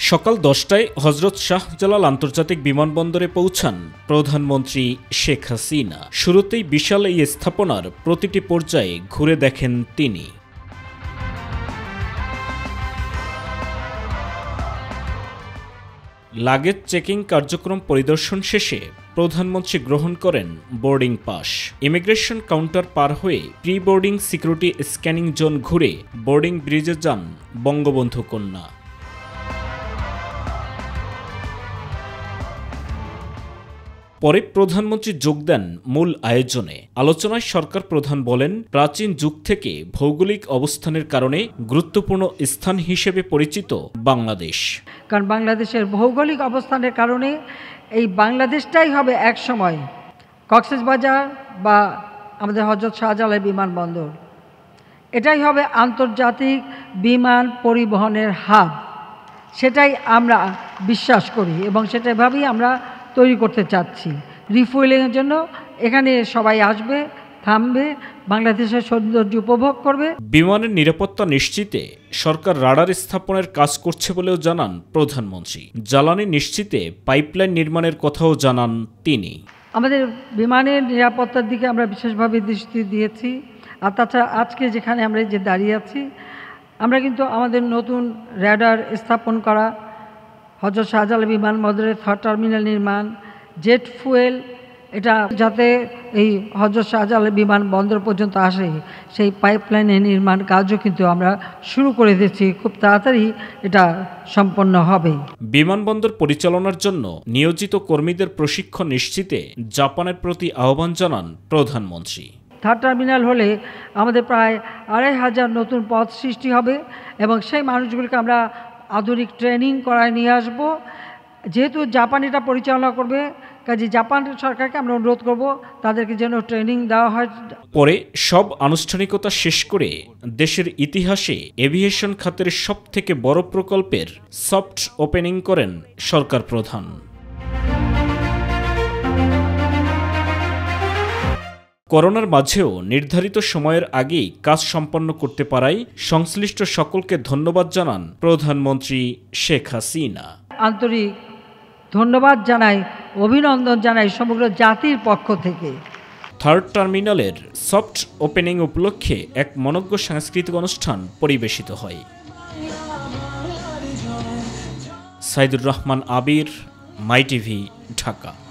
সকাল 10টায় হযরত শাহজালাল আন্তর্জাতিক বিমানবন্দরে পৌঁছান প্রধানমন্ত্রী শেখ হাসিনা। শুরুতেই বিশাল এই স্থাপনার প্রতিটি পর্যায়ে ঘুরে দেখেন তিনি। লাগেজ চেকিং কার্যক্রম পরিদর্শন শেষে প্রধানমন্ত্রী গ্রহণ করেন বোর্ডিং পাস। ইমিগ্রেশন কাউন্টার পার হয়ে pre boarding security scanning zone ঘুরে বোর্ডিং ব্রিজে যান বঙ্গবন্ধু কন্যা। পরে প্রধানমন্ত্রী যোগ দেন মূল আয়োজনে। আলোচনায় সরকার প্রধান বলেন, প্রাচীন যুগ থেকে ভৌগোলিক অবস্থানের কারণে গুরুত্বপূর্ণ স্থান হিসেবে পরিচিত বাংলাদেশ। কারণ বাংলাদেশের ভৌগোলিক অবস্থানের কারণে এই বাংলাদেশটাই হবে এক সময় কক্সবাজার বা আমাদের হযরত শাহজালাল বিমানবন্দর, এটাই হবে আন্তর্জাতিক বিমান পরিবহনের হাব। সেটাই আমরা বিশ্বাস করি এবং সেটাভাবেই আমরা তৈরি করতে চাচ্ছি। রিফুয়েলিংয়ের জন্য এখানে সবাই আসবে, থামবে, বাংলাদেশের সৌন্দর্য উপভোগ করবে। বিমানের নিরাপত্তা নিশ্চিতে সরকার রাডার স্থাপনের কাজ করছে বলেও জানান প্রধানমন্ত্রী। জ্বালানি নিশ্চিতে পাইপলাইন নির্মাণের কথাও জানান তিনি। আমাদের বিমানের নিরাপত্তার দিকে আমরা বিশেষভাবে দৃষ্টি দিয়েছি। আর তাছাড়া আজকে যেখানে আমরা যে দাঁড়িয়ে আছি, আমরা কিন্তু আমাদের নতুন রাডার স্থাপন করা, হযরত শাহজালাল বিমানবন্দরের 3rd টার্মিনাল নির্মাণ, জেট ফুয়েল, এটা যাতে এই হযরত শাহজালাল বিমানবন্দর পর্যন্ত আসে সেই পাইপলাইনের নির্মাণ কাজও কিন্তু আমরা শুরু করে দিচ্ছি। খুব তাড়াতাড়ি এটা সম্পন্ন হবে। বিমানবন্দর পরিচালনার জন্য নিয়োজিত কর্মীদের প্রশিক্ষণ নিশ্চিতে জাপানের প্রতি আহ্বান জানান প্রধানমন্ত্রী। 3rd টার্মিনাল হলে আমাদের প্রায় 2500 নতুন পদ সৃষ্টি হবে এবং সেই মানুষগুলোকে আমরা আধুনিক ট্রেনিং করায় নিয়ে আসব। যেহেতু জাপানিটা পরিচালনা করবে, কাজে জাপান সরকারকে আমরা অনুরোধ করব তাদেরকে যেন ট্রেনিং দেওয়া হয়। পরে সব আনুষ্ঠানিকতা শেষ করে দেশের ইতিহাসে এভিয়েশন খাতের সবথেকে বড় প্রকল্পের সফট ওপেনিং করেন সরকার প্রধান। করোনার মাঝেও নির্ধারিত সময়ের আগেই কাজ সম্পন্ন করতে পারায় সংশ্লিষ্ট সকলকে ধন্যবাদ জানান প্রধানমন্ত্রী শেখ হাসিনা। আন্তরিক ধন্যবাদ জানাই, অভিনন্দন জানাই সমগ্র জাতির পক্ষ থেকে। 3rd টার্মিনালের সফট ওপেনিং উপলক্ষে এক মনোজ্ঞ সাংস্কৃতিক অনুষ্ঠান পরিবেশিত হয়। সাইদুর রহমান আবির, মাইটিভি, ঢাকা।